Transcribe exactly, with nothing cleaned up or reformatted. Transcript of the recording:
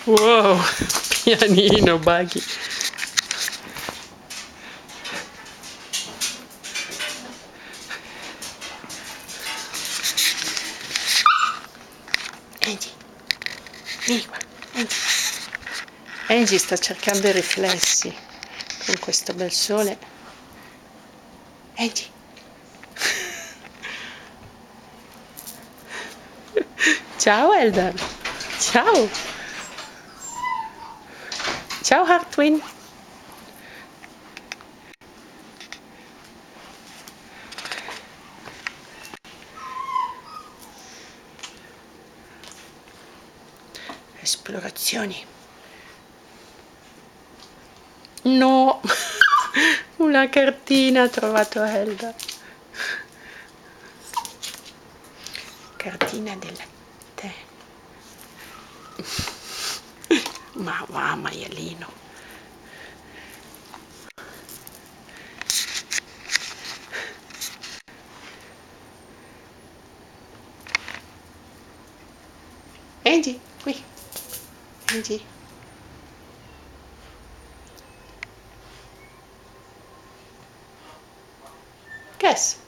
Wow, pianino, Buggy. Angie, vieni qua, Angie. Angie sta cercando i riflessi con questo bel sole. Angie. Ciao Eldar. Ciao. Ciao Hartwin. Esplorazioni. No, una cartina ha trovato Eldar. Cartina della te. Ma va, maialino. Angie, qui. Angie. Guess.